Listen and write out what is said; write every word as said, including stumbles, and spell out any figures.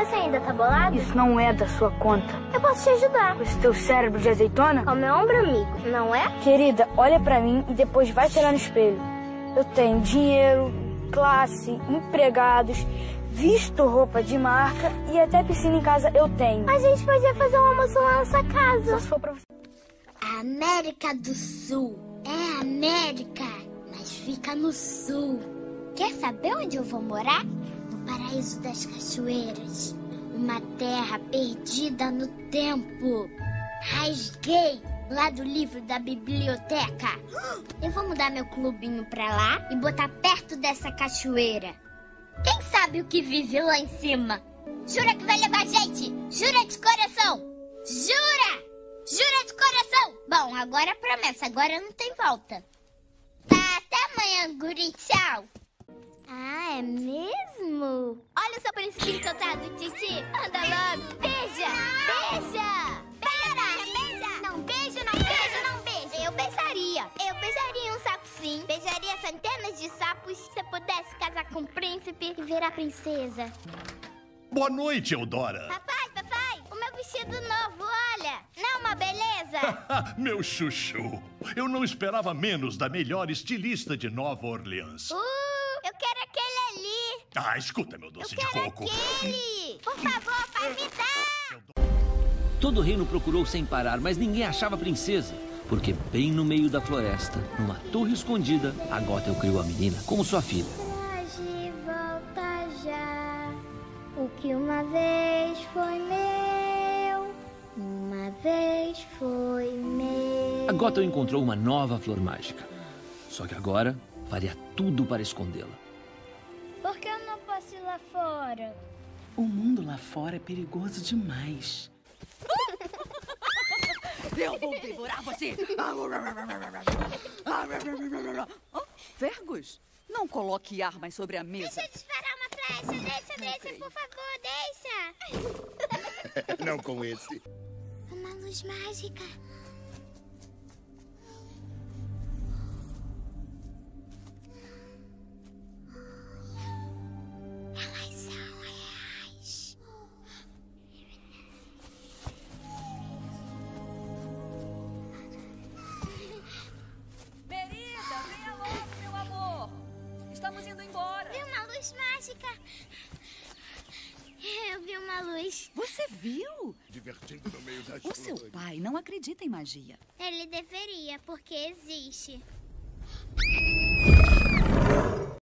Você ainda tá bolado? Isso não é da sua conta. Eu posso te ajudar. Com esse teu cérebro de azeitona? Ao meu ombro, amigo, não é? Querida, olha pra mim e depois vai te olhar no espelho. Eu tenho dinheiro, classe, empregados, visto roupa de marca e até piscina em casa eu tenho. A gente podia fazer um almoço lá na nossa casa. Só se for pra você. A América do Sul é América, mas fica no sul. Quer saber onde eu vou morar? No Paraíso das Cachoeiras. Uma terra perdida no tempo. Rasguei lá do livro da biblioteca. Eu vou mudar meu clubinho pra lá e botar perto dessa cachoeira. Quem sabe o que vive lá em cima? Jura que vai levar a gente? Jura de coração? Jura? Jura de coração? Bom, agora é promessa, agora não tem volta. Tá, até amanhã, guri, tchau. Ah, é mesmo? Olha o seu príncipe encantado, Titi. Anda logo. Beija! Beija! Beija! Beija! Não beijo, não beijo, não beijo. Eu beijaria. Eu beijaria um sapo sim. Beijaria centenas de sapos se você pudesse casar com o príncipe e virar princesa. Boa noite, Eudora. Papai, papai, o meu vestido novo, olha. Não é uma beleza? Meu chuchu. Eu não esperava menos da melhor estilista de Nova Orleans. Uh, eu quero aquele ali. Ah, escuta, meu doce eu de quero coco. aquele. Por favor, pai, me dá. Todo o reino procurou sem parar, mas ninguém achava a princesa. Porque bem no meio da floresta, numa torre escondida, a Gothel criou a menina como sua filha. Traje, volta já. O que uma vez foi meu, uma vez foi meu. A Gothel encontrou uma nova flor mágica. Só que agora faria tudo para escondê-la. Por que eu não posso ir lá fora? O mundo lá fora é perigoso demais. Eu vou devorar você! Oh, Fergus, não coloque armas sobre a mesa. Deixa eu disparar uma flecha. Deixa, deixa, por favor, deixa. Não com esse. Uma luz mágica. Elas são reais. Merida, venha logo, meu amor. Estamos indo embora. Vi uma luz mágica. Eu vi uma luz. Você viu? Divertindo no meio das O seu flores. pai não acredita em magia. Ele deveria, porque existe.